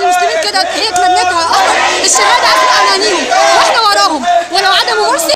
المسلمين كده، هي اتمنتها اصلا الشهاده اصلا امانيهم، واحنا وراهم، ولو عدموا مرسي